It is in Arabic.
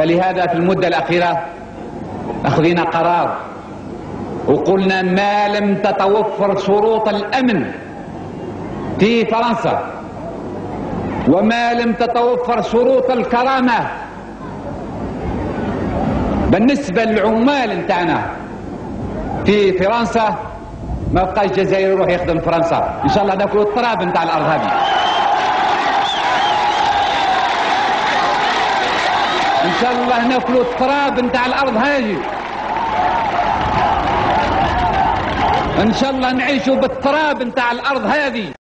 فلهذا في المدة الأخيرة أخذنا قرار وقلنا ما لم تتوفر شروط الأمن في فرنسا وما لم تتوفر شروط الكرامة بالنسبة للعمال نتاعنا في فرنسا ما بقاش جزائري يروح يخدم فرنسا. ان شاء الله ناكلوا التراب نتاع الارض هذه، ان شاء الله ناكلوا التراب نتاع الارض هذه، ان شاء الله نعيشوا بالتراب نتاع الارض هذه.